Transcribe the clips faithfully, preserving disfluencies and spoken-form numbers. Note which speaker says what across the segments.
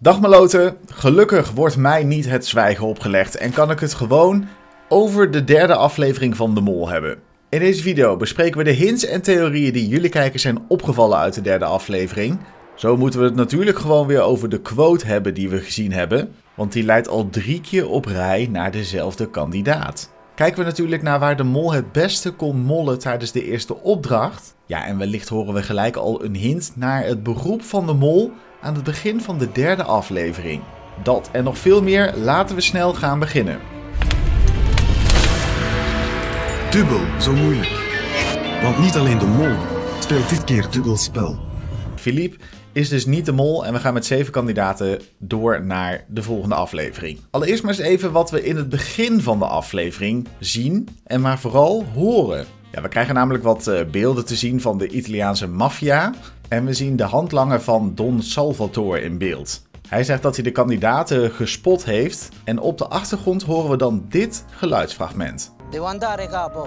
Speaker 1: Dag maloten, gelukkig wordt mij niet het zwijgen opgelegd en kan ik het gewoon over de derde aflevering van De Mol hebben. In deze video bespreken we de hints en theorieën die jullie kijkers zijn opgevallen uit de derde aflevering. Zo moeten we het natuurlijk gewoon weer over de quote hebben die we gezien hebben, want die leidt al drie keer op rij naar dezelfde kandidaat. Kijken we natuurlijk naar waar de mol het beste kon mollen tijdens de eerste opdracht. Ja, en wellicht horen we gelijk al een hint naar het beroep van de mol aan het begin van de derde aflevering. Dat en nog veel meer, laten we snel gaan beginnen.
Speaker 2: Dubbel zo moeilijk. Want niet alleen de mol speelt dit keer dubbel spel.
Speaker 1: Philippe is dus niet de mol en we gaan met zeven kandidaten door naar de volgende aflevering. Allereerst maar eens even wat we in het begin van de aflevering zien en maar vooral horen. Ja, we krijgen namelijk wat uh, beelden te zien van de Italiaanse maffia en we zien de handlanger van Don Salvatore in beeld. Hij zegt dat hij de kandidaten gespot heeft en op de achtergrond horen we dan dit geluidsfragment.
Speaker 3: Devo andare, capo.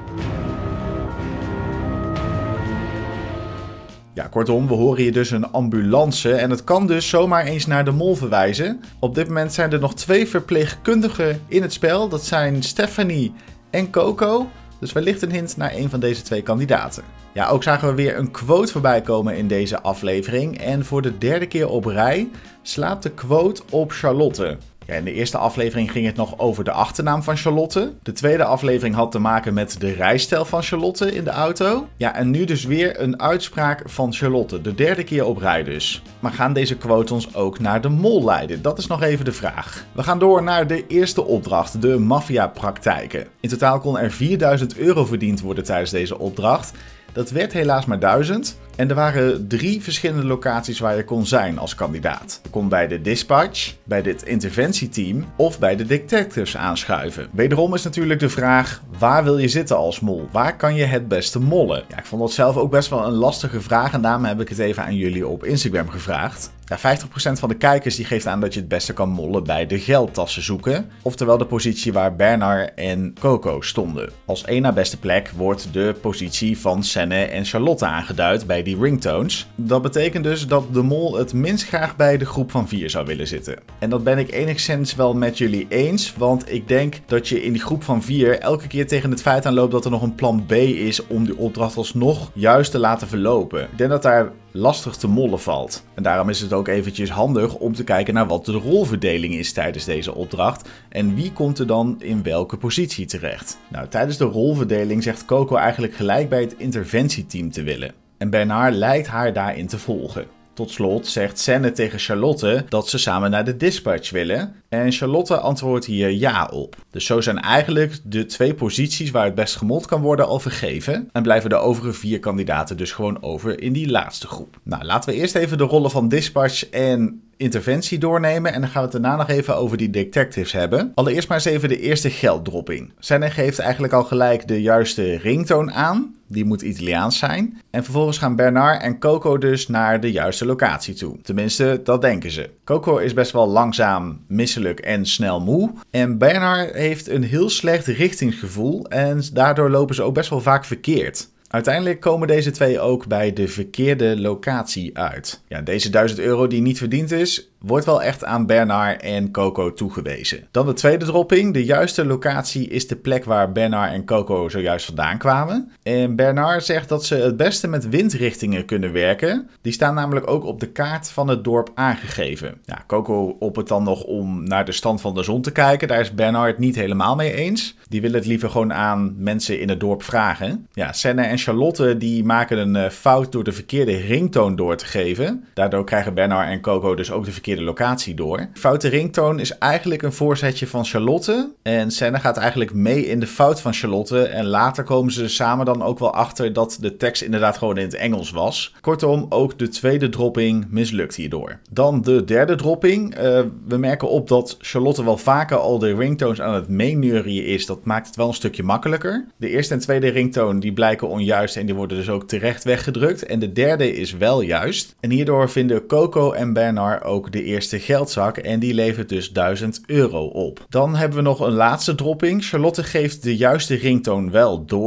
Speaker 1: Ja, kortom, we horen hier dus een ambulance en het kan dus zomaar eens naar de mol verwijzen. Op dit moment zijn er nog twee verpleegkundigen in het spel. Dat zijn Stephanie en Coco. Dus wellicht een hint naar een van deze twee kandidaten. Ja, ook zagen we weer een quote voorbij komen in deze aflevering. En voor de derde keer op rij slaat de quote op Charlotte. Ja, in de eerste aflevering ging het nog over de achternaam van Charlotte. De tweede aflevering had te maken met de rijstijl van Charlotte in de auto. Ja, en nu dus weer een uitspraak van Charlotte. De derde keer op rij dus. Maar gaan deze quotes ons ook naar de mol leiden? Dat is nog even de vraag. We gaan door naar de eerste opdracht, de maffiapraktijken. In totaal kon er vierduizend euro verdiend worden tijdens deze opdracht. Dat werd helaas maar duizend. En er waren drie verschillende locaties waar je kon zijn als kandidaat. Je kon bij de dispatch, bij dit interventieteam of bij de detectives aanschuiven. Wederom is natuurlijk de vraag, waar wil je zitten als mol? Waar kan je het beste mollen? Ja, ik vond dat zelf ook best wel een lastige vraag en daarom heb ik het even aan jullie op Instagram gevraagd. Ja, vijftig procent van de kijkers die geeft aan dat je het beste kan mollen bij de geldtassen zoeken. Oftewel de positie waar Bernard en Coco stonden. Als één na beste plek wordt de positie van Senne en Charlotte aangeduid bij die ringtones. Dat betekent dus dat de mol het minst graag bij de groep van vier zou willen zitten. En dat ben ik enigszins wel met jullie eens, want ik denk dat je in die groep van vier elke keer tegen het feit aanloopt dat er nog een plan B is om die opdracht alsnog juist te laten verlopen. Ik denk dat daar lastig te mollen valt. En daarom is het ook eventjes handig om te kijken naar wat de rolverdeling is tijdens deze opdracht en wie komt er dan in welke positie terecht. Nou, tijdens de rolverdeling zegt Coco eigenlijk gelijk bij het interventieteam te willen. En Bernard lijkt haar daarin te volgen. Tot slot zegt Senne tegen Charlotte dat ze samen naar de dispatch willen. En Charlotte antwoordt hier ja op. Dus zo zijn eigenlijk de twee posities waar het best gemold kan worden al vergeven. En blijven de overige vier kandidaten dus gewoon over in die laatste groep. Nou, laten we eerst even de rollen van dispatch en interventie doornemen. En dan gaan we het daarna nog even over die detectives hebben. Allereerst maar eens even de eerste gelddropping. Senne geeft eigenlijk al gelijk de juiste ringtoon aan. Die moet Italiaans zijn. En vervolgens gaan Bernard en Coco dus naar de juiste locatie toe. Tenminste, dat denken ze. Coco is best wel langzaam, misselijk en snel moe. En Bernard heeft een heel slecht richtingsgevoel. En daardoor lopen ze ook best wel vaak verkeerd. Uiteindelijk komen deze twee ook bij de verkeerde locatie uit. Ja, deze duizend euro die niet verdiend is, wordt wel echt aan Bernard en Coco toegewezen. Dan de tweede dropping. De juiste locatie is de plek waar Bernard en Coco zojuist vandaan kwamen. En Bernard zegt dat ze het beste met windrichtingen kunnen werken. Die staan namelijk ook op de kaart van het dorp aangegeven. Ja, Coco op het dan nog om naar de stand van de zon te kijken. Daar is Bernard het niet helemaal mee eens. Die willen het liever gewoon aan mensen in het dorp vragen. Ja, Senne en Charlotte die maken een fout door de verkeerde ringtoon door te geven. Daardoor krijgen Bernard en Coco dus ook de verkeerde locatie door. Foute ringtoon is eigenlijk een voorzetje van Charlotte. En Senne gaat eigenlijk mee in de fout van Charlotte. En later komen ze samen dan ook wel achter dat de tekst inderdaad gewoon in het Engels was. Kortom, ook de tweede dropping mislukt hierdoor. Dan de derde dropping. Uh, we merken op dat Charlotte wel vaker al de ringtones aan het meeneurien is. Dat maakt het wel een stukje makkelijker. De eerste en tweede ringtoon die blijken onjuist en die worden dus ook terecht weggedrukt. En de derde is wel juist. En hierdoor vinden Coco en Bernard ook de eerste geldzak en die levert dus duizend euro op. Dan hebben we nog een laatste dropping. Charlotte geeft de juiste ringtoon wel door.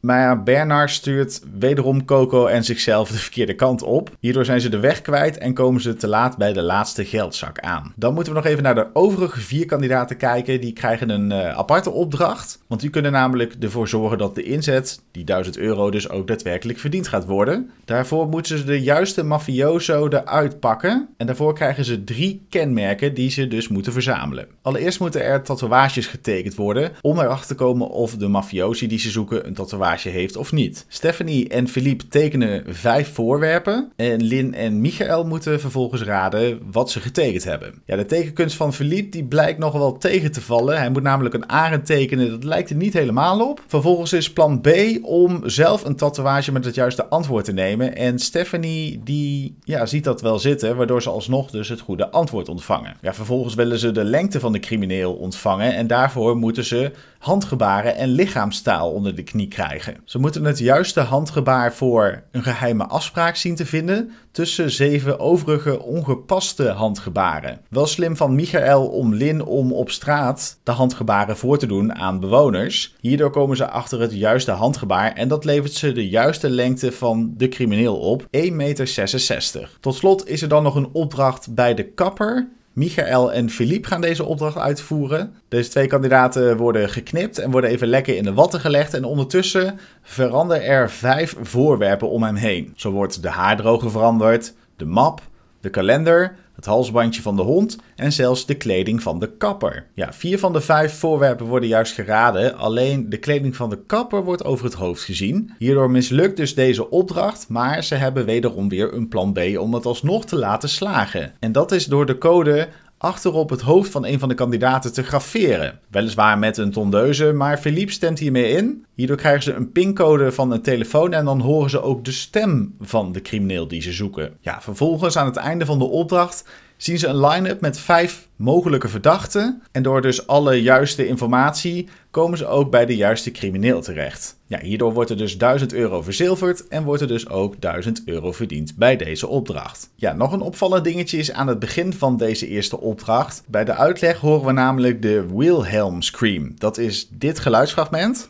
Speaker 1: Maar ja, Bernard stuurt wederom Coco en zichzelf de verkeerde kant op. Hierdoor zijn ze de weg kwijt en komen ze te laat bij de laatste geldzak aan. Dan moeten we nog even naar de overige vier kandidaten kijken. Die krijgen een uh, aparte opdracht. Want die kunnen namelijk ervoor zorgen dat de inzet, die duizend euro, dus ook daadwerkelijk verdiend gaat worden. Daarvoor moeten ze de juiste mafioso eruit pakken. En daarvoor krijgen ze drie kenmerken die ze dus moeten verzamelen. Allereerst moeten er tatoeages getekend worden om erachter te komen of de mafiosi die ze zoeken een tatoeage heeft of niet. Stephanie en Philippe tekenen vijf voorwerpen en Lynn en Michael moeten vervolgens raden wat ze getekend hebben. Ja, de tekenkunst van Philippe die blijkt nog wel tegen te vallen. Hij moet namelijk een arend tekenen, dat lijkt er niet helemaal op. Vervolgens is plan B om zelf een tatoeage met het juiste antwoord te nemen en Stephanie die ja, ziet dat wel zitten, waardoor ze alsnog dus het goede antwoord ontvangen. Ja, vervolgens willen ze de lengte van de crimineel ontvangen en daarvoor moeten ze handgebaren en lichaamstaal onder de knie krijgen. Ze moeten het juiste handgebaar voor een geheime afspraak zien te vinden tussen zeven overige ongepaste handgebaren. Wel slim van Michael om Lynn om op straat de handgebaren voor te doen aan bewoners. Hierdoor komen ze achter het juiste handgebaar en dat levert ze de juiste lengte van de crimineel op, één meter zesenzestig. Tot slot is er dan nog een opdracht bij de kapper. Michael en Philippe gaan deze opdracht uitvoeren. Deze twee kandidaten worden geknipt en worden even lekker in de watten gelegd. En ondertussen veranderen er vijf voorwerpen om hem heen. Zo wordt de haardroger veranderd, de map, de kalender, het halsbandje van de hond en zelfs de kleding van de kapper. Ja, vier van de vijf voorwerpen worden juist geraden. Alleen de kleding van de kapper wordt over het hoofd gezien. Hierdoor mislukt dus deze opdracht, maar ze hebben wederom weer een plan B om het alsnog te laten slagen. En dat is door de code achterop het hoofd van een van de kandidaten te graveren. Weliswaar met een tondeuze, maar Philippe stemt hiermee in. Hierdoor krijgen ze een pincode van een telefoon en dan horen ze ook de stem van de crimineel die ze zoeken. Ja, vervolgens aan het einde van de opdracht zien ze een line-up met vijf mogelijke verdachten. En door dus alle juiste informatie komen ze ook bij de juiste crimineel terecht. Ja, hierdoor wordt er dus duizend euro verzilverd en wordt er dus ook duizend euro verdiend bij deze opdracht. Ja, nog een opvallend dingetje is aan het begin van deze eerste opdracht. Bij de uitleg horen we namelijk de Wilhelm Scream. Dat is dit geluidsfragment.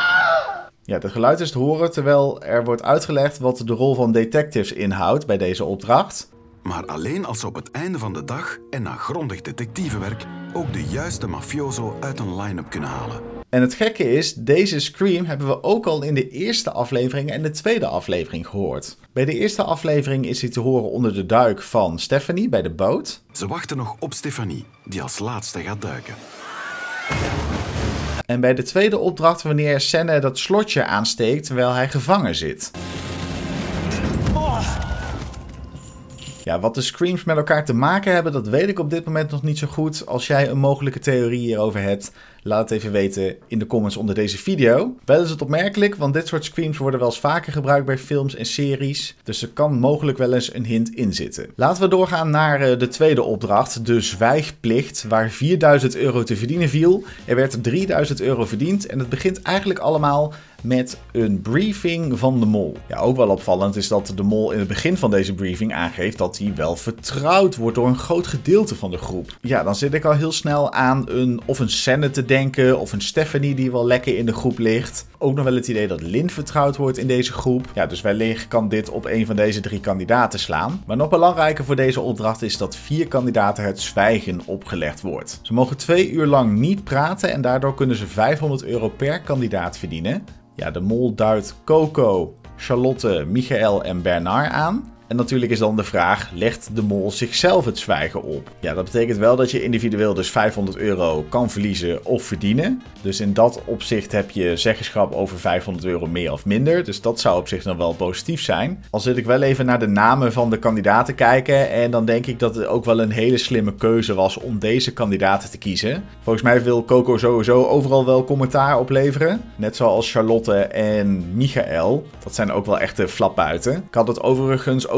Speaker 1: Ja, het geluid is te horen terwijl er wordt uitgelegd wat de rol van detectives inhoudt bij deze opdracht.
Speaker 2: Maar alleen als ze op het einde van de dag en na grondig detectivewerk ook de juiste mafioso uit een line-up kunnen halen.
Speaker 1: En het gekke is, deze scream hebben we ook al in de eerste aflevering en de tweede aflevering gehoord. Bij de eerste aflevering is hij te horen onder de duik van Stephanie bij de boot.
Speaker 2: Ze wachten nog op Stephanie, die als laatste gaat duiken.
Speaker 1: En bij de tweede opdracht wanneer Senne dat slotje aansteekt terwijl hij gevangen zit. Ja, wat de screams met elkaar te maken hebben, dat weet ik op dit moment nog niet zo goed. Als jij een mogelijke theorie hierover hebt, laat het even weten in de comments onder deze video. Wel is het opmerkelijk, want dit soort screams worden wel eens vaker gebruikt bij films en series. Dus er kan mogelijk wel eens een hint in zitten. Laten we doorgaan naar de tweede opdracht, de zwijgplicht, waar vierduizend euro te verdienen viel. Er werd drieduizend euro verdiend en het begint eigenlijk allemaal met een briefing van de mol. Ja, ook wel opvallend is dat de mol in het begin van deze briefing aangeeft dat hij wel vertrouwd wordt door een groot gedeelte van de groep. Ja, dan zit ik al heel snel aan een of een Senne te denken of een Stephanie die wel lekker in de groep ligt. Ook nog wel het idee dat Lynn vertrouwd wordt in deze groep. Ja, dus wellicht kan dit op een van deze drie kandidaten slaan. Maar nog belangrijker voor deze opdracht is dat vier kandidaten het zwijgen opgelegd wordt. Ze mogen twee uur lang niet praten en daardoor kunnen ze vijfhonderd euro per kandidaat verdienen. Ja, de mol duidt Coco, Charlotte, Michael en Bernard aan. En natuurlijk is dan de vraag, legt de mol zichzelf het zwijgen op? Ja, dat betekent wel dat je individueel dus vijfhonderd euro kan verliezen of verdienen. Dus in dat opzicht heb je zeggenschap over vijfhonderd euro meer of minder. Dus dat zou op zich dan wel positief zijn. Al zit ik wel even naar de namen van de kandidaten kijken. En dan denk ik dat het ook wel een hele slimme keuze was om deze kandidaten te kiezen. Volgens mij wil Coco sowieso overal wel commentaar opleveren. Net zoals Charlotte en Michael. Dat zijn ook wel echte flapbuiten. Ik had het overigens ook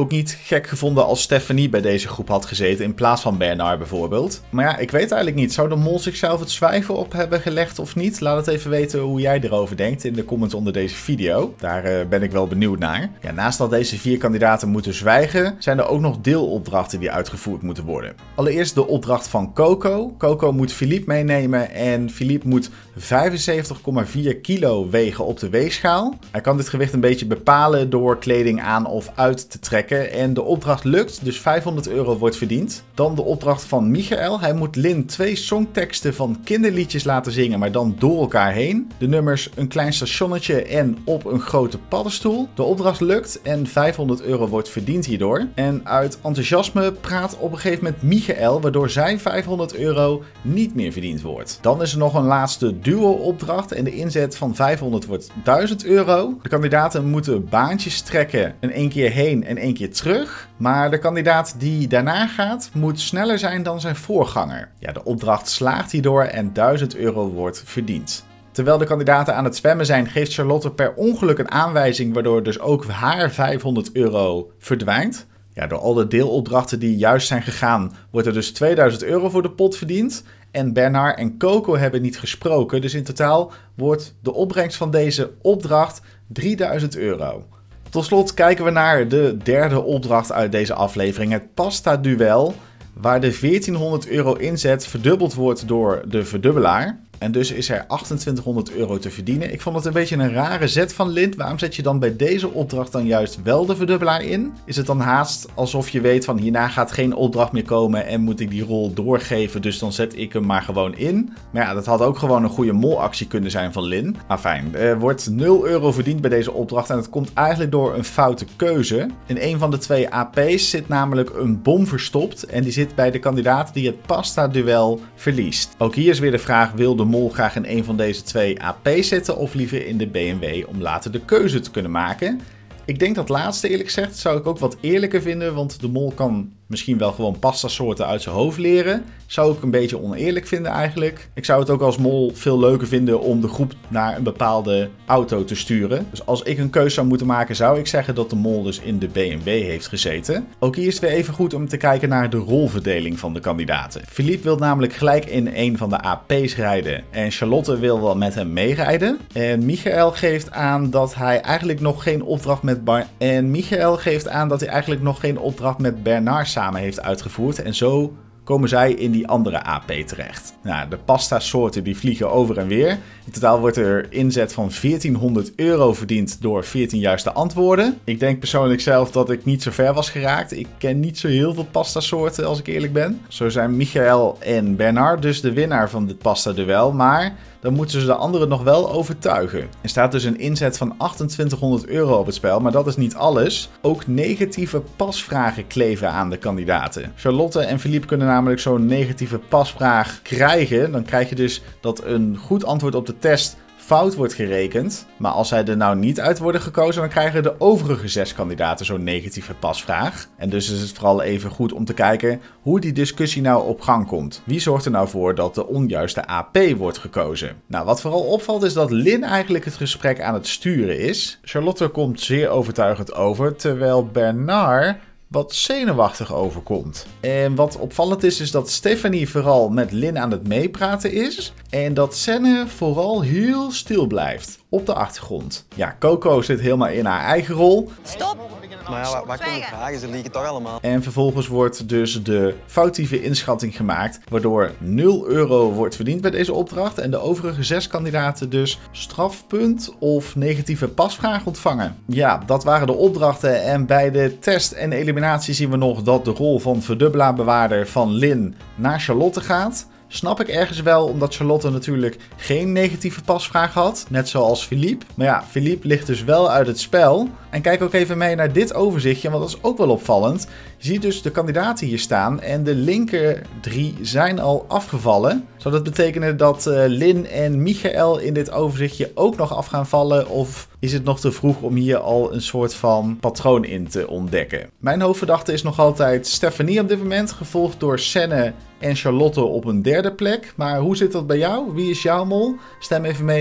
Speaker 1: ook niet gek gevonden als Stephanie bij deze groep had gezeten in plaats van Bernard bijvoorbeeld. Maar ja, ik weet eigenlijk niet. Zou de mol zichzelf het zwijgen op hebben gelegd of niet? Laat het even weten hoe jij erover denkt in de comments onder deze video. Daar uh, ben ik wel benieuwd naar. Ja, naast dat deze vier kandidaten moeten zwijgen, zijn er ook nog deelopdrachten die uitgevoerd moeten worden. Allereerst de opdracht van Coco. Coco moet Philippe meenemen en Philippe moet vijfenzeventig komma vier kilo wegen op de weegschaal. Hij kan dit gewicht een beetje bepalen door kleding aan of uit te trekken en de opdracht lukt, dus vijfhonderd euro wordt verdiend. Dan de opdracht van Michael. Hij moet Lynn twee songteksten van kinderliedjes laten zingen, maar dan door elkaar heen. De nummers Een klein stationnetje en Op een grote paddenstoel. De opdracht lukt en vijfhonderd euro wordt verdiend hierdoor. En uit enthousiasme praat op een gegeven moment Michael, waardoor zijn vijfhonderd euro niet meer verdiend wordt. Dan is er nog een laatste duo-opdracht en de inzet van vijfhonderd wordt duizend euro. De kandidaten moeten baantjes trekken en één keer heen en één keer terug. Maar de kandidaat die daarna gaat, moet sneller zijn dan zijn voorganger. Ja, de opdracht slaagt hierdoor en duizend euro wordt verdiend. Terwijl de kandidaten aan het zwemmen zijn, geeft Charlotte per ongeluk een aanwijzing, waardoor dus ook haar vijfhonderd euro verdwijnt. Ja, door al de deelopdrachten die juist zijn gegaan, wordt er dus tweeduizend euro voor de pot verdiend. En Bernard en Coco hebben niet gesproken, dus in totaal wordt de opbrengst van deze opdracht drieduizend euro. Tot slot kijken we naar de derde opdracht uit deze aflevering, het pasta duel, waar de veertienhonderd euro inzet verdubbeld wordt door de verdubbelaar. En dus is er achtentwintighonderd euro te verdienen. Ik vond het een beetje een rare zet van Lint. Waarom zet je dan bij deze opdracht dan juist wel de verdubbelaar in? Is het dan haast alsof je weet van hierna gaat geen opdracht meer komen en moet ik die rol doorgeven, dus dan zet ik hem maar gewoon in. Maar ja, dat had ook gewoon een goede molactie kunnen zijn van Lin. Maar fijn, er wordt nul euro verdiend bij deze opdracht en dat komt eigenlijk door een foute keuze. In een van de twee A P's zit namelijk een bom verstopt en die zit bij de kandidaat die het pasta duel verliest. Ook hier is weer de vraag, wil de mol graag in een van deze twee A P's zitten of liever in de B M W om later de keuze te kunnen maken? Ik denk dat laatste eerlijk gezegd zou ik ook wat eerlijker vinden, want de mol kan misschien wel gewoon pasta soorten uit zijn hoofd leren. Zou ik een beetje oneerlijk vinden eigenlijk. Ik zou het ook als mol veel leuker vinden om de groep naar een bepaalde auto te sturen. Dus als ik een keuze zou moeten maken, zou ik zeggen dat de mol dus in de B M W heeft gezeten. Ook hier is het weer even goed om te kijken naar de rolverdeling van de kandidaten. Philippe wil namelijk gelijk in een van de A P's rijden en Charlotte wil wel met hem meerijden. En Michael geeft aan dat hij eigenlijk nog geen opdracht met Bar en Michael geeft aan dat hij eigenlijk nog geen opdracht met Bernard samen heeft uitgevoerd en zo komen zij in die andere A P terecht. Nou, de pasta soorten die vliegen over en weer. In totaal wordt er inzet van veertienhonderd euro verdiend door veertien juiste antwoorden. Ik denk persoonlijk zelf dat ik niet zo ver was geraakt. Ik ken niet zo heel veel pasta soorten als ik eerlijk ben. Zo zijn Michael en Bernard dus de winnaar van dit pasta duel, maar dan moeten ze de anderen nog wel overtuigen. Er staat dus een inzet van achtentwintighonderd euro op het spel, maar dat is niet alles. Ook negatieve pasvragen kleven aan de kandidaten. Charlotte en Philippe kunnen namelijk zo'n negatieve pasvraag krijgen. Dan krijg je dus dat een goed antwoord op de test fout wordt gerekend. Maar als zij er nou niet uit worden gekozen, dan krijgen de overige zes kandidaten zo'n negatieve pasvraag. En dus is het vooral even goed om te kijken hoe die discussie nou op gang komt. Wie zorgt er nou voor dat de onjuiste A P wordt gekozen? Nou, wat vooral opvalt is dat Lin eigenlijk het gesprek aan het sturen is. Charlotte komt zeer overtuigend over, terwijl Bernard wat zenuwachtig overkomt. En wat opvallend is, is dat Stephanie vooral met Lin aan het meepraten is. En dat Senne vooral heel stil blijft op de achtergrond. Ja, Coco zit helemaal in haar eigen rol.
Speaker 3: Stop!
Speaker 4: Maar ja, wat kunnen we vragen? Ze liegen toch allemaal.
Speaker 1: En vervolgens wordt dus de foutieve inschatting gemaakt, waardoor nul euro wordt verdiend bij deze opdracht. En de overige zes kandidaten dus strafpunt of negatieve pasvraag ontvangen. Ja, dat waren de opdrachten. En bij de test en eliminatie zien we nog dat de rol van verdubbelaarbewaarder van Lin naar Charlotte gaat. Snap ik ergens wel, omdat Charlotte natuurlijk geen negatieve pasvraag had, net zoals Philippe. Maar ja, Philippe ligt dus wel uit het spel. En kijk ook even mee naar dit overzichtje, want dat is ook wel opvallend. Je ziet dus de kandidaten hier staan en de linker drie zijn al afgevallen. Zou dat betekenen dat uh, Lin en Michael in dit overzichtje ook nog af gaan vallen? Of is het nog te vroeg om hier al een soort van patroon in te ontdekken? Mijn hoofdverdachte is nog altijd Stephanie op dit moment, gevolgd door Senne en Charlotte op een derde plek. Maar hoe zit dat bij jou? Wie is jouw mol? Stem even mee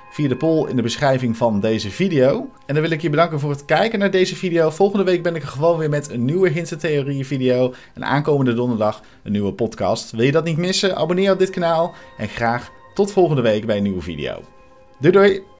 Speaker 1: via de poll in de beschrijving van deze video. En dan wil ik je bedanken voor het kijken naar deze video. Volgende week ben ik er gewoon weer met een nieuwe Hints en Theorieën video. En aankomende donderdag een nieuwe podcast. Wil je dat niet missen? Abonneer op dit kanaal. En graag tot volgende week bij een nieuwe video. Doei doei!